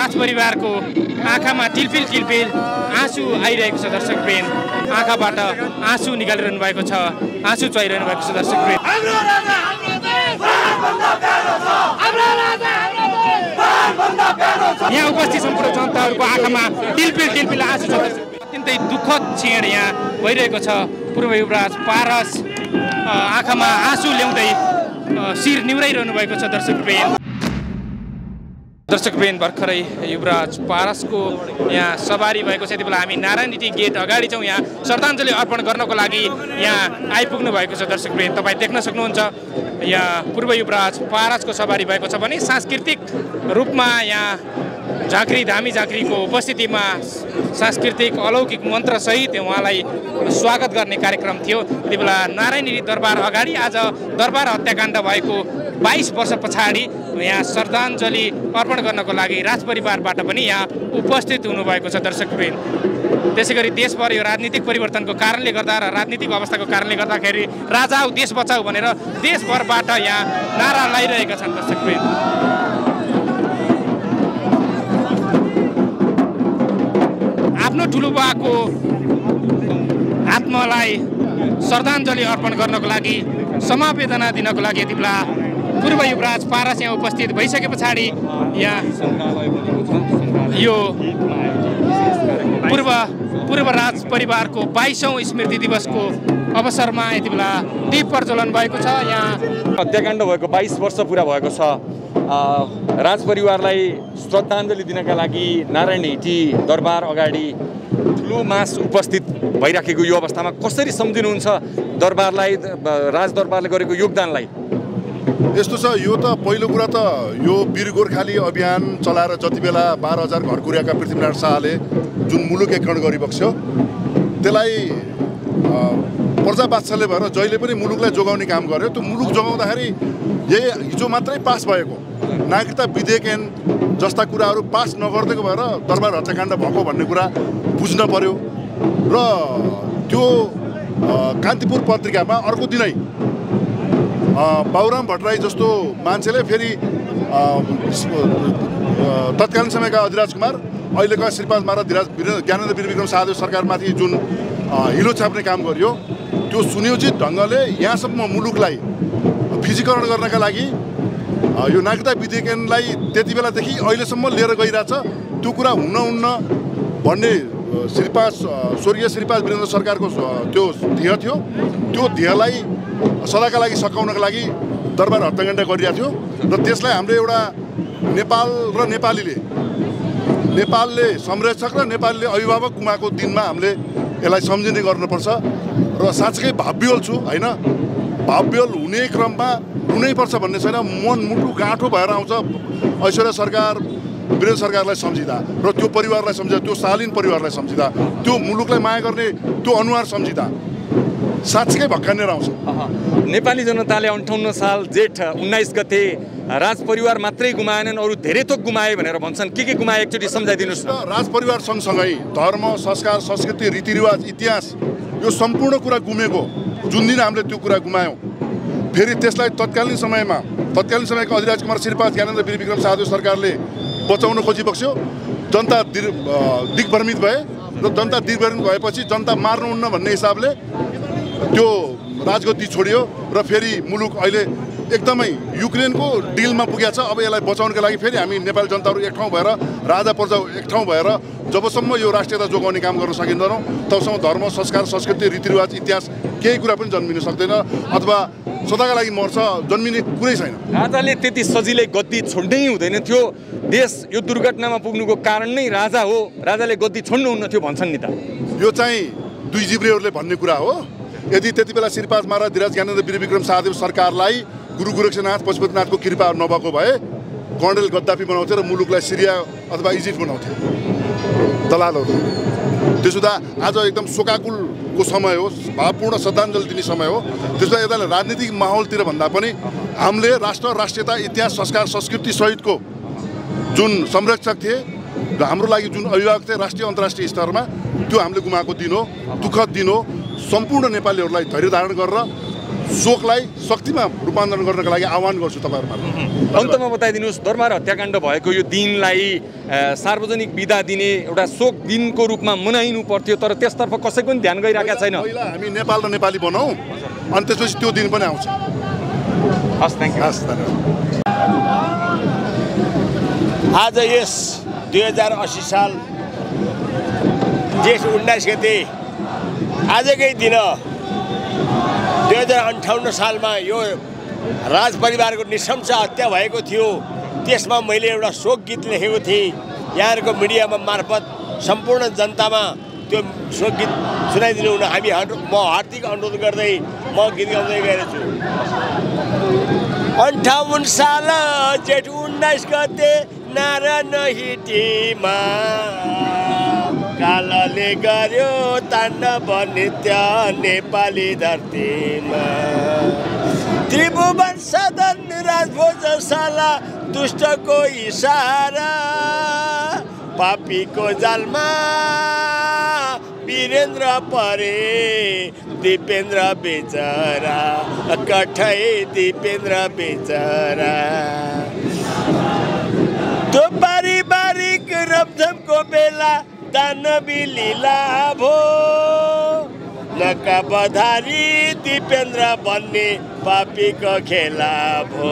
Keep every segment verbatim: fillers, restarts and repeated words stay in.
राजपरिवारको आँखामा टिलपिल टिलपिल आँसु आइरहेको छ दर्शकवृन्द। आँखाबाट आँसु निकालिरहनु भएको छ, आँसु चुहाइरहनु भएको छ दर्शकवृन्द। यहाँ उपस्थित सम्पूर्ण जनताहरूको आँखामा टिलपिल टिलपिल आँसु छ। अत्यन्तै दुःखद क्षण यहाँ भइरहेको छ। पूर्व युवराज पारस आँखामा आँसु ल्याउँदै शिर निहुराइरहनु भएको छ दर्शकवृन्द। दर्शकवृन्द भर्खरै युवराज पारसको यहाँ सवारी भएको छ। यति बेला हामी नारायणी गेट अगाडि छौँ। यहाँ श्रद्धाञ्जली अर्पण गर्नको लागि यहाँ आइपुग्नु भएको छ दर्शकवृन्द। तपाईँ देख्न सक्नुहुन्छ यहाँ पूर्व युवराज पारसको सवारी भएको छ भने सांस्कृतिक रूपमा यहाँ झाँक्री धामी झाँक्रीको उपस्थितिमा सांस्कृतिक अलौकिक मन्त्रसहित उहाँलाई स्वागत गर्ने कार्यक्रम थियो। यति बेला नारायणी दरबार अगाडि आज दरबार हत्याकाण्ड भएको बाइस वर्ष पछाडि यहाँ श्रद्धाञ्जली अर्पण गर्नको लागि राजपरिवारबाट पनि यहाँ उपस्थित हुनुभएको छ दर्शकवृन्द। त्यसै गरी देशभर यो राजनीतिक परिवर्तनको कारणले गर्दा र राजनीतिक अवस्थाको कारणले गर्दाखेरि राजा आऊ देश बचाऊ भनेर देशभरबाट यहाँ नारा लगाइरहेका छन् दर्शकवृन्द। आफ्नो ठुलोबाको आत्मालाई श्रद्धाञ्जली अर्पण गर्नको लागि समवेदना दिनको लागि यति बेला पूर्व युवराज पारस यहाँ उपस्थित भइसके पछाडि यहाँ यो पूर्व पूर्व राज परिवारको बाइसौँ स्मृति दिवसको अवसरमा यति बेला दीप प्रज्वलन भएको छ। यहाँ हत्याकाण्ड भएको बाइस वर्ष पुरा भएको छ। राजपरिवारलाई श्रद्धाञ्जली दिनका लागि नारायणी हिटी दरबार अगाडि ठुलो मास उपस्थित भइराखेको यो अवस्थामा कसरी सम्झिनुहुन्छ दरबारलाई, राजदरबारले गरेको योगदानलाई? यस्तो छ, यो त पहिलो कुरा त यो वीर गोर्खाली अभियान चलाएर जति बेला बाह्र हजार घर कुर्याएका पृथ्वीनारायण शाहले जुन मुलुक एकीकरण गरिबक्स्यो त्यसलाई प्रजा वात्सल्य भएर जहिले पनि मुलुकलाई जोगाउने काम गर्यो। त्यो मुलुक जोगाउँदाखेरि यही हिजो मात्रै पास भएको नागरिकता विधेयक ऐन जस्ता कुराहरू पास नगरिदिएको भएर दरबार हत्याकाण्ड भएको भन्ने कुरा बुझ्न पर्यो। र त्यो कान्तिपुर पत्रिकामा अर्को दिनै बाबुराम भट्टराई जस्तो मान्छेले फेरि तत्कालीन समयका अधिराज कुमार अहिलेका श्रीपाद महाराज धिराज ज्ञानेन्द्र वीर विक्रम शाहदेव सरकारमाथि जुन हिलो छाप्ने काम गरियो त्यो सुनियोजित ढङ्गले यहाँसम्म मुलुकलाई फिजीकरण गर्नका लागि यो नागरिकता विधेयक ऐनलाई त्यति बेलादेखि अहिलेसम्म लिएर गइरहेछ। त्यो कुरा हुन हुन्न भन्ने श्रीपाद स्वर्गीय श्रीपाद वीरेन्द्र सरकारको त्यो ध्येय थियो। त्यो ध्येयलाई सदाका लागि सकाउनका लागि दरबार हत्याकाण्ड गरिरहेको थियो र त्यसलाई हामीले एउटा नेपाल र नेपालीले नेपालले संरक्षक र नेपालीले अभिभावक गुमाएको दिनमा हामीले यसलाई सम्झिने गर्नुपर्छ। र साँच्चै भाव्योल छु होइन, भाव्योल हुने क्रममा हुनैपर्छ भन्ने छैन। मन मुटु गाँठो भएर आउँछ ऐश्वर्या सरकार वीरेन्द्र सरकारलाई सम्झिँदा र त्यो परिवारलाई सम्झिँदा, त्यो शालीन परिवारलाई सम्झिँदा, त्यो मुलुकलाई माया गर्ने त्यो अनुहार सम्झिँदा साँच्चै भक्कानेर आउँछ। नेपाली जनताले अन्ठाउन्न साल जेठ उन्नाइस गते राजपरिवार मात्रै गुमाएनन्, अरू धेरै थोक गुमाए भनेर भन्छन्। के के गुमाए एकचोटि सम्झाइदिनुहोस् न। राजपरिवार सँगसँगै धर्म, संस्कार, संस्कृति, रीतिरिवाज, इतिहास यो सम्पूर्ण कुरा गुमेको जुन दिन हामीले त्यो कुरा गुमायौँ फेरि त्यसलाई तत्कालीन समयमा तत्कालीन समयको अधिराज कुमार श्रीपाद ज्ञानेन्द्र वीर विक्रम शाहदेव सरकारले बचाउन खोजिबक्स्यो। जनता दिग्भ्रमित भए र जनता दिग्भ्रमित भएपछि जनता मार्नुहुन्न भन्ने हिसाबले त्यो राजगद्दी छोडियो र फेरि मुलुक अहिले एकदमै युक्रेनको डिलमा पुगेको छ। अब यसलाई बचाउनको लागि फेरि हामी नेपाली जनताहरू एक ठाउँ भएर राजा प्रजा एक ठाउँ भएर जबसम्म यो राष्ट्रियता जोगाउने काम गर्न सकिँदैनौँ तबसम्म धर्म, संस्कार, संस्कृति, रीतिरिवाज, इतिहास केही कुरा पनि जन्मिन सक्दैन अथवा सदाका लागि मर्छ, जन्मिने कुरै छैन। राजाले त्यति सजिलै गद्दी छोड्नै हुँदैन थियो। देश यो दुर्घटनामा पुग्नुको कारण नै राजा हो, राजाले गद्दी छोड्नुहुन्न थियो भन्छन् नि त। यो चाहिँ दुई जिब्रेहरूले भन्ने कुरा हो। यदि त्यति बेला श्रीपाद महाराज धिराज ज्ञानेन्द्र वीर विक्रम शाहदेव सरकारलाई गुरु गोरक्षनाथ पशुपतिनाथको कृपा नभएको भए कर्णेल गद्दाफी बनाउँथे र मुलुकलाई सिरिया अथवा इजिप्ट बनाउँथे दलालहरू। त्यसो हुँदा आज एकदम शोकाकुलको समय हो, भावपूर्ण श्रद्धाञ्जली दिने समय हो। त्यसो हुँदा यता राजनीतिक माहौलतिर भन्दा पनि हामीले राष्ट्र, राष्ट्रियता, इतिहास, संस्कार, संस्कृति सहितको जुन संरक्षक थिए र हाम्रो लागि जुन अभिभावक थिए राष्ट्रिय अन्तर्राष्ट्रिय स्तरमा त्यो हामीले गुमाएको दिन हो, दुःखद दिन हो। सम्पूर्ण नेपालीहरूलाई धैर्य धारण गरेर शोकलाई शक्तिमा रूपान्तरण गर्नका लागि आह्वान गर्छु तपाईँहरूमा। अन्तमा बताइदिनुहोस्, दरबार हत्याकाण्ड भएको यो दिनलाई सार्वजनिक बिदा दिने एउटा शोक दिनको रूपमा मनाइनु पर्थ्यो, तर त्यसतर्फ कसैको पनि ध्यान गइरहेका छैन। पहिला हामी नेपाल र नेपाली बनाऊ अनि त्यसपछि त्यो दिन पनि आउँछ। हस्, थ्याङ्क यू। हस्, धन्यवाद। आज यस दुई हजार अस्सी साल जेठ उन्नाइस गते आजकै दिन दुई हजार अन्ठाउन्न सालमा यो राजपरिवारको नृशंस हत्या भएको थियो। त्यसमा मैले एउटा शोक गीत लेखेको थिएँ। यहाँहरूको मिडियामा मार्फत सम्पूर्ण जनतामा त्यो शोक गीत सुनाइदिनु हुन हामी म हार्दिक अनुरोध गर्दै म गीत गाउँदै गएको छु। अन्ठाउन्न साल जेठ उन्नाइस गते नारायण हिटीमा कालले गर्यो ताण्डव नृत्य नेपाली धरतीमा। त्रिभुवन सदन राजभोजशाला दुष्टको इसारा पापीको जालमा वीरेन्द्र परे दिपेन्द्र बेचरा कठै दिपेन्द्र बेचरा। त्यो पारिवारिक रमझमको बेला दानवी लीला भो नकाबधारी दिपेन्द्र बन्ने पापीको खेला भो।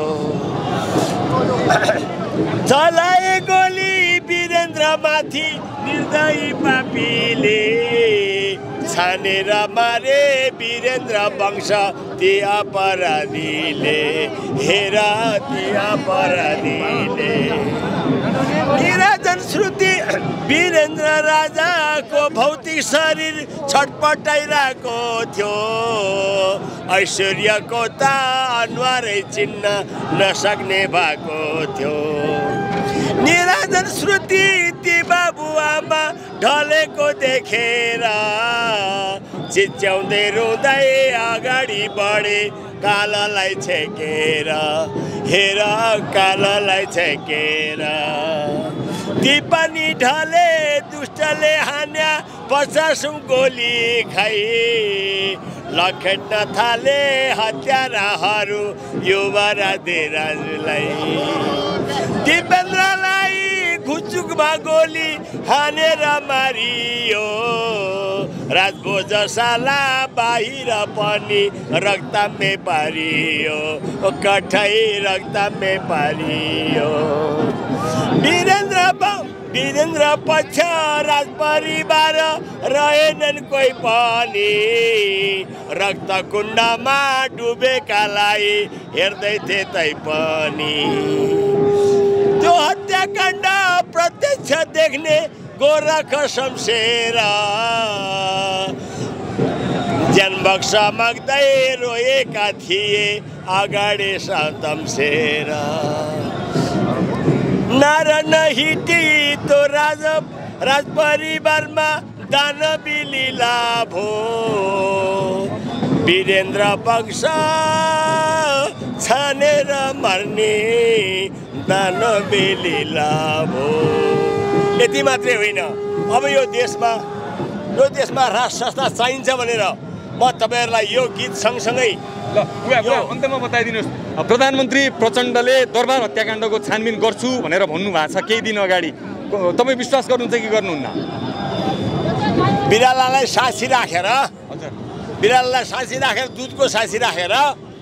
चलाए गोली वीरेन्द्र माथि निर्दयी पापीले छानेर मारे वीरेन्द्र वंश ती अपराधीले हेर ती अपराधीले। निराजन श्रुति वीरेन्द्र राजाको भौतिक शरीर छटपटाइरहेको थियो। ऐश्वर्यको त अनुहारै चिन्न नसक्ने भएको थियो। निराजन श्रुति ती बाबुआमा ढलेको देखेर चिच्याउँदै रुँदै अगाडि बढे काललाई छेकेर हेर काललाई छेकेर। ती पनि ढले दुष्टले हान्या पचासौँ गोली खाइ लखेट्न थाले हत्याराहरू युवराज राजुलाई। दिपेन्द्रलाई घुचुकमा गोली हानेर मारियो राजभोजशाला बाहिर पनि रक्तमै पारियो कठै रक्तमै पारियो। वीरेन्द्र वीरेन्द्र पक्ष राजपरिवार रहेनन् कोही पनि रक्त कुण्डमा डुबेकालाई हेर्दै थिए तै पनि। त्यो हत्याकाण्ड प्रत्यक्ष देख्ने गोरख शमशेर जनबक्स माग्दै रोएका थिए अगाडि शमशेर। नारायण हिटी तो राज राजपरिवारमा दानवी लीला भो वीरेन्द्र वंश छानेर मर्ने दानवी लीला भो। यति मात्रै होइन, अब यो देशमा यो देशमा राष्ट्र संस्था चाहिन्छ भनेर म तपाईँहरूलाई यो गीत सँगसँगै ल अन्तमा बताइदिनुहोस्। प्रधानमन्त्री प्रचण्डले दरबार हत्याकाण्डको छानबिन गर्छु भनेर भन्नुभएको छ केही दिन अगाडि। तपाईँ विश्वास गर्नुहुन्छ कि गर्नुहुन्न? बिरालालाई साक्षी राखेर बिरालालाई साक्षी राखेर दुधको साक्षी राखेर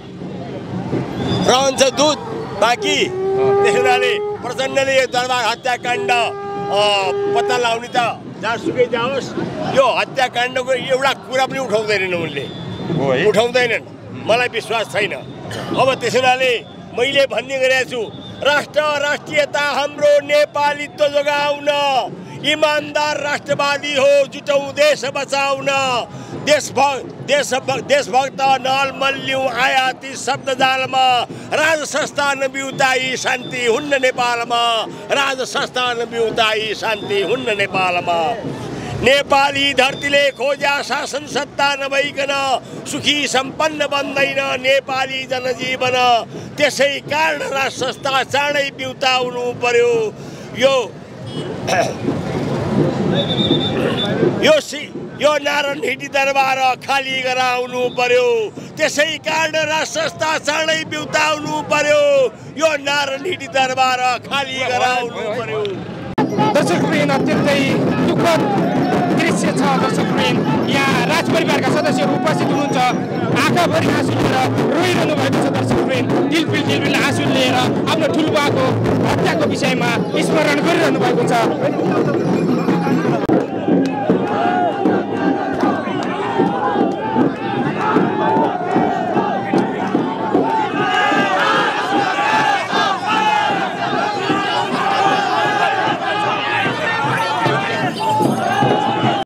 रहन्छ दुध बाँकी। त्यस हुनाले प्रचण्डले यो दरबार हत्याकाण्ड पत्ता लगाउने त जहाँसुकै जाओस् यो हत्याकाण्डको एउटा कुरा पनि उठाउँदैनन् उनले, उठाउँदैनन्। मलाई विश्वास छैन। अब त्यस हुनाले मैले भन्ने गरेको छु राष्ट्र राष्ट्रियता हाम्रो नेपालीत्व जोगाउन इमानदार राष्ट्रवादी हो जुटौँ देश बचाउन। देशभक्त देशभक्त देशभक्त नलमल्यौँ आयाती शब्दजालमा राज संस्थान बिउताई शान्ति हुन्न नेपालमा राज संस्थान बिउताई शान्ति हुन्न नेपालमा। नेपाली धरतीले खोज्या शासन सत्ता नभइकन सुखी सम्पन्न बन्दैन नेपाली जनजीवन। त्यसै कारण राज संस्था चाँडै बिउताउनु पर्यो। यो यो सि यो नारायण हिटी दरबार खाली गराउनु पर्यो, त्यसै कारण राष्ट्र संस्था चाँडै बिउताउनु पर्यो। यो नारायण हिटी दरबार खाली गराउनु पर्यो। दर्शकवृन्द, अत्यन्तै दुःखद दृश्य छ दर्शकवृन्द। यहाँ राजपरिवारका सदस्यहरू उपस्थित हुनुहुन्छ, आँखाभरि आँसु लिएर रोइरहनु भएको छ दर्शकवृन्द। दिलपिल दिलपिल आँसु लिएर आफ्नो ठुलोबाको हत्याको विषयमा स्मरण गरिरहनु भएको छ।